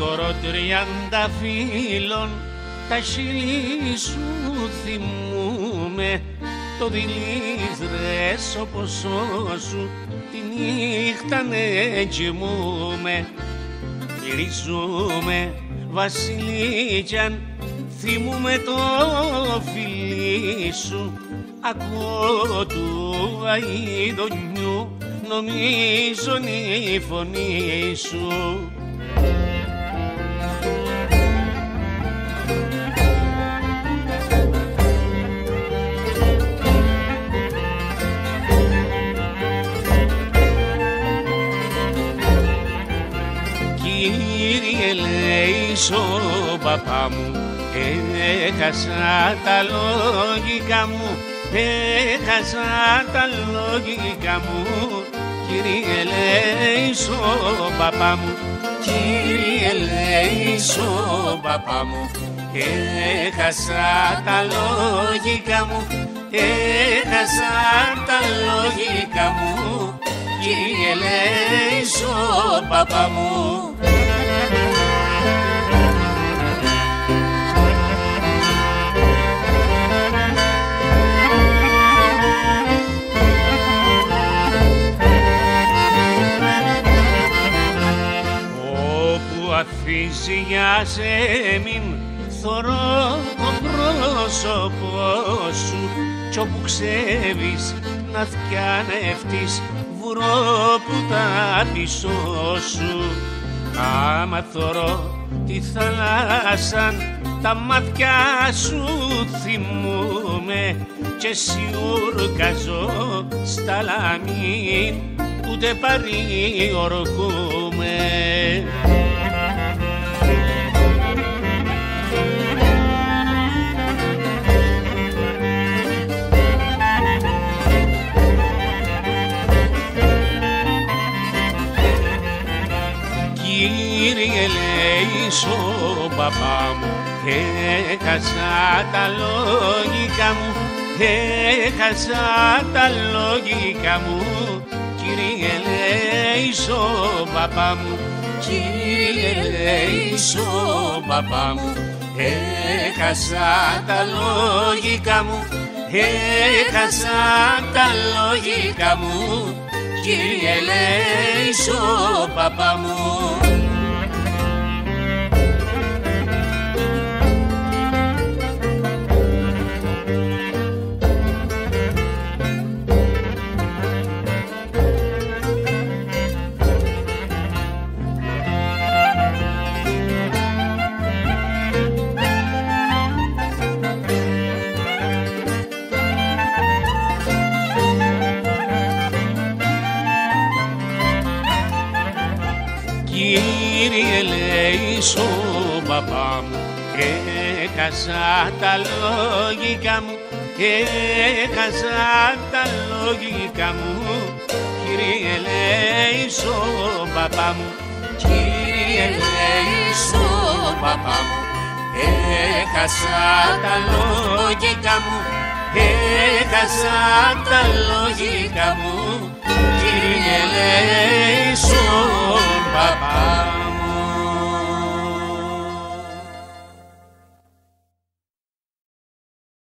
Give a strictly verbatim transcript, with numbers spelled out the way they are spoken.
δώρο τριάντα φίλων, τα χείλη σου θυμούμε, το δηλίζρες όπως σου, τη νύχτα ναι κοιμούμε. Γυρίζουμε βασιλίκιαν, θυμούμε το φιλί σου, ακούω του αηδονιού, νομίζον η φωνή σου. Κύριε λέει ο παπά μου, έχασα τα λογικά μου, έχασα τα λογικά μου. Κύριε λέει ο παπά μου, κύριε λέει ο παπά μου, έχασα τα λογικά μου, έχασα τα λογικά μου. Κύριε λέει ο παπά μου. Όπου αφήσει για σεμήν, θωρώ το πρόσωπό σου, κι όπου ξέβεις να φτιανευτείς βουρώ που τα πίσω σου. Άμα θωρώ τη θάλασσαν, τα μάτια σου θυμούμε, και σιουρκαζώ στα λαμήν, ούτε παριορκούμε. Κύριε λέει ο παπά μου, έχασα τα λογικά μου, έχασα τα λογικά μου. Κύριε λέει ο παπά μου, κύριε λέει ο παπά μου, έχασα τα λογικά μου, έχασα τα λογικά μου. Κύριε λέει ο παπά μου. Κύριε λέει ο παπά μου, έχασα τα λογικά μου, έχασα τα λογικά μου. Κύριε λέει ο παπά μου, κύριε λέει ο παπά μου, έχασα τα λογικά μου, έχασα τα λογικά μου. Κύριε λέει